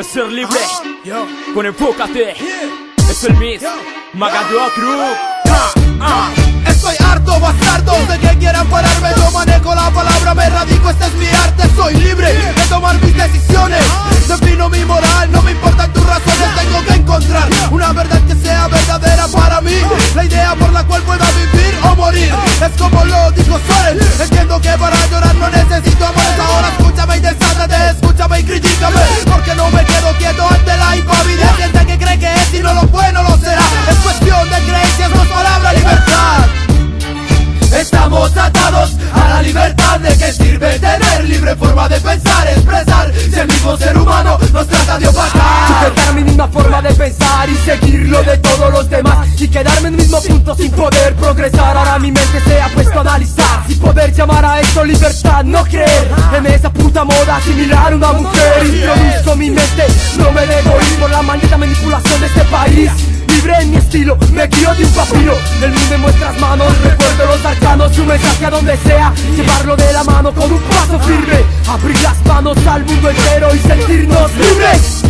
es ser libre, con enfócate, es el Miss Magado Crew. Estoy harto, bastardos, de que quieran pararme. Yo manejo la palabra, me radico, este es mi arte. Soy libre de tomar mis decisiones. Defino mi moral, no me importan tus razones. Tengo que encontrar una verdad que sea verdadera para mí. La idea por la cual pueda vivir o morir. Es como lo dijo Soel. Entiendo que para llorar no necesito amores. Ahora escúchame y desátate, escúchame y critícame, porque no me quedo quieto ante la improvidencia. Hay gente que cree que es y no lo fue, no lo será. Es cuestión de creencias, no es palabra libertad. Estamos atados a la libertad. ¿De qué sirve tener libre forma de pensar, expresar, si el mismo ser humano nos trata de opacar? Sujetar mi misma forma de pensar y seguirlo de todos los demás, y quedarme en el mismo punto sin poder progresar. Ahora mi mente se ha puesto a analizar, sin poder llamar a esto libertad, no creer en esa puta moda, asimilar a una mujer. Introduzco mi mente, no me dejo ir por la maldita manipulación de este país. Libre en mi estilo, me guío de un papiro. El mundo en vuestras manos, recuerdo los arcanos. Un mensaje a donde sea, llevarlo de la mano con un paso firme. Abrir las manos al mundo entero y sentirnos libres.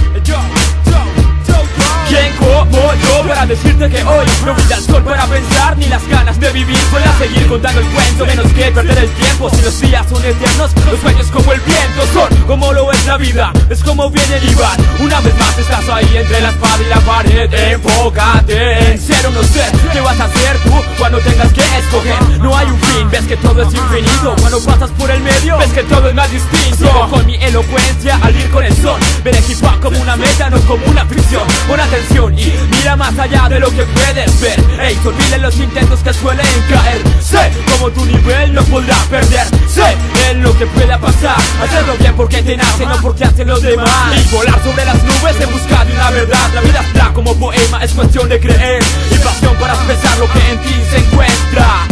¿Quién como yo para decirte que hoy no voy al sol para pensar ni las ganas de vivir? Voy a seguir contando el cuento, menos que perder el tiempo. Si los días son eternos, los sueños como el viento son como lo es la vida, es como vienen y van. Una vez más estás ahí entre la espada y la pared. Enfócate en ser o no ser. ¿Qué vas a hacer tú cuando tengas que escoger? No hay un fin, ves que todo es infinito. Cuando pasas por el medio, ves que todo es más distinto. Sigo con mi elocuencia al ir con el son. Ver el hip hop como una meta, no como una prisión. Pon atención y mira más allá de lo que puedes ver. Ey, te olviden los intentos que suelen caer. Sé como tu nivel no podrá perder. Sé en lo que pueda pasar. Hacerlo bien porque te nace, no porque hacen los demás. Y volar sobre las nubes en busca de una verdad. La vida está como poema, es cuestión de creer y pasión para expresar lo que en ti se encuentra.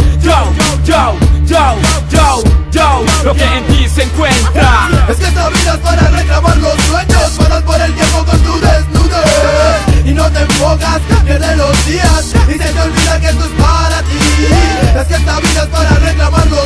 Lo que en ti se encuentra. Es que esta vida es para reclamar los sueños. Paras por el tiempo con tu desnudez y no te enfocas, pierdes los días y se te olvida que esto es para ti. Es que esta vida es para reclamar los